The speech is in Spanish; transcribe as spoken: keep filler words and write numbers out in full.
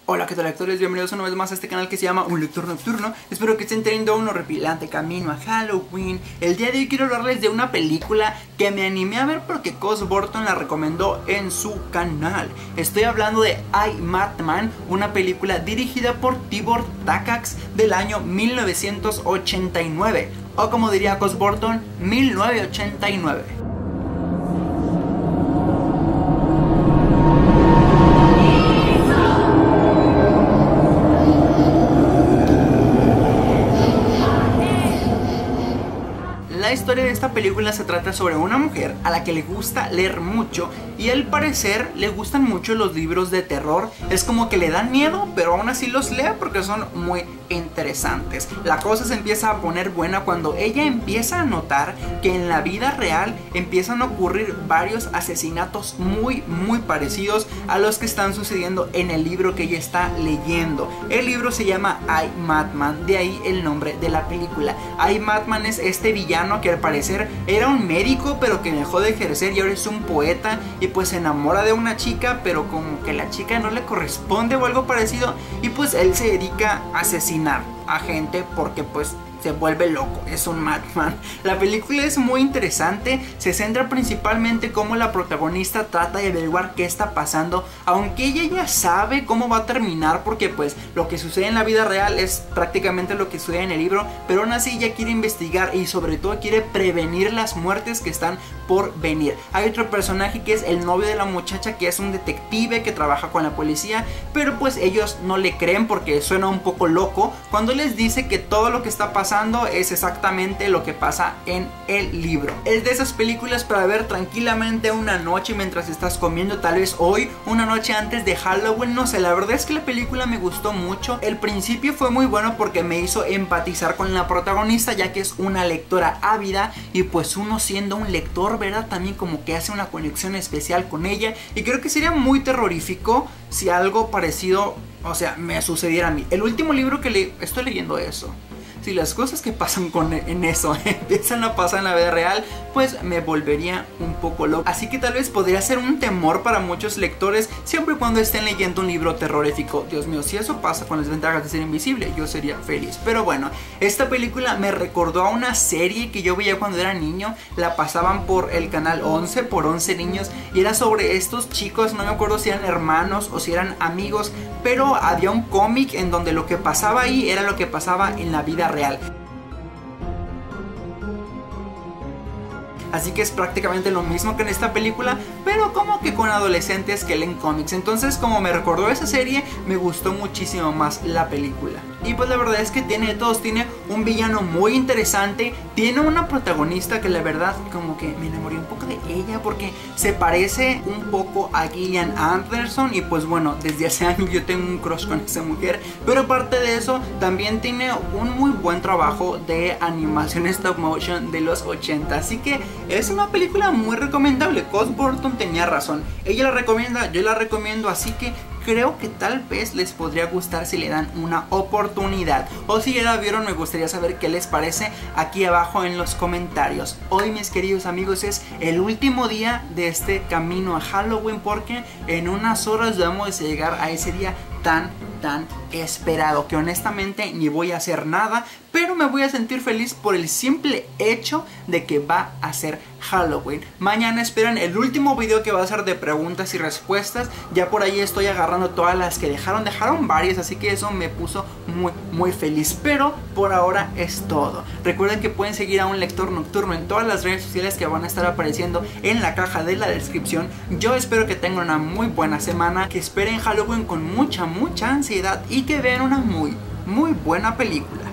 Hola, ¿qué tal, lectores? Bienvenidos una vez más a este canal que se llama Un Lector Nocturno. Espero que estén teniendo un horripilante camino a Halloween. El día de hoy quiero hablarles de una película que me animé a ver porque Cos Burton la recomendó en su canal. Estoy hablando de I, Madman, una película dirigida por Tibor Takacs del año mil novecientos ochenta y nueve, o como diría Cos Burton, mil novecientos ochenta y nueve. La historia de esta película se trata sobre una mujer a la que le gusta leer mucho y al parecer le gustan mucho los libros de terror. Es como que le dan miedo, pero aún así los lee porque son muy interesantes. La cosa se empieza a poner buena cuando ella empieza a notar que en la vida real empiezan a ocurrir varios asesinatos muy muy parecidos a los que están sucediendo en el libro que ella está leyendo. El libro se llama I, Madman, de ahí el nombre de la película. I, Madman es este villano que al parecer era un médico pero que dejó de ejercer y ahora es un poeta, y pues se enamora de una chica pero como que la chica no le corresponde o algo parecido, y pues él se dedica a asesinar a gente porque pues se vuelve loco, es un madman. La película es muy interesante, se centra principalmente cómo la protagonista trata de averiguar qué está pasando, aunque ella ya sabe cómo va a terminar porque pues lo que sucede en la vida real es prácticamente lo que sucede en el libro, pero aún así ella quiere investigar y sobre todo quiere prevenir las muertes que están por venir. Hay otro personaje que es el novio de la muchacha, que es un detective que trabaja con la policía, pero pues ellos no le creen porque suena un poco loco cuando les dice que todo lo que está pasando es exactamente lo que pasa en el libro. Es de esas películas para ver tranquilamente una noche mientras estás comiendo, tal vez hoy, una noche antes de Halloween, no sé. La verdad es que la película me gustó mucho. El principio fue muy bueno porque me hizo empatizar con la protagonista, ya que es una lectora ávida y pues uno siendo un lector, ¿verdad? También como que hace una conexión especial con ella, y creo que sería muy terrorífico si algo parecido, o sea, me sucediera a mí. El último libro que le estoy leyendo eso. Si las cosas que pasan con, en eso empiezan a pasar en la vida real, pues me volvería un poco loco. Así que tal vez podría ser un temor para muchos lectores siempre y cuando estén leyendo un libro terrorífico. Dios mío, si eso pasa con las ventajas de ser invisible, yo sería feliz. Pero bueno, esta película me recordó a una serie que yo veía cuando era niño. La pasaban por el canal once, por once niños, y era sobre estos chicos, no me acuerdo si eran hermanos o si eran amigos, pero había un cómic en donde lo que pasaba ahí era lo que pasaba en la vida real. Así que es prácticamente lo mismo que en esta película, pero como que con adolescentes que leen cómics. Entonces, como me recordó esa serie, me gustó muchísimo más la película. Y pues la verdad es que tiene de todos. Tiene un villano muy interesante, tiene una protagonista que la verdad como que me enamoré un poco de ella porque se parece un poco a Gillian Anderson, y pues bueno, desde hace años yo tengo un crush con esa mujer. Pero aparte de eso, también tiene un muy buen trabajo de animación stop motion de los ochenta, así que es una película muy recomendable. Cos Burton tenía razón, ella la recomienda, yo la recomiendo, así que creo que tal vez les podría gustar si le dan una oportunidad. O si ya la vieron, me gustaría saber qué les parece aquí abajo en los comentarios. Hoy, mis queridos amigos, es el último día de este camino a Halloween, porque en unas horas vamos a llegar a ese día tan tan esperado, que honestamente ni voy a hacer nada, pero me voy a sentir feliz por el simple hecho de que va a ser Halloween. Mañana esperan el último video, que va a ser de preguntas y respuestas. Ya por ahí estoy agarrando todas las que dejaron, dejaron varias, así que eso me puso muy muy feliz. Pero por ahora es todo. Recuerden que pueden seguir a Un Lector Nocturno en todas las redes sociales que van a estar apareciendo en la caja de la descripción. Yo espero que tengan una muy buena semana, que esperen Halloween con mucha mucha ansiedad y que vean una muy muy buena película.